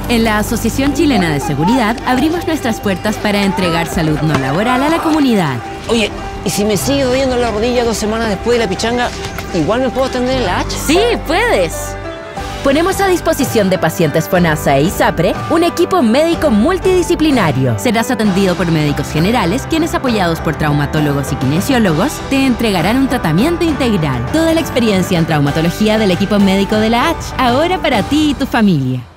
En la Asociación Chilena de Seguridad abrimos nuestras puertas para entregar salud no laboral a la comunidad. Oye, ¿y si me sigue doliendo la rodilla 2 semanas después de la pichanga, igual me puedo atender en la H? ¡Sí, puedes! Ponemos a disposición de pacientes FONASA e ISAPRE un equipo médico multidisciplinario. Serás atendido por médicos generales, quienes apoyados por traumatólogos y kinesiólogos, te entregarán un tratamiento integral. Toda la experiencia en traumatología del equipo médico de la H, ahora para ti y tu familia.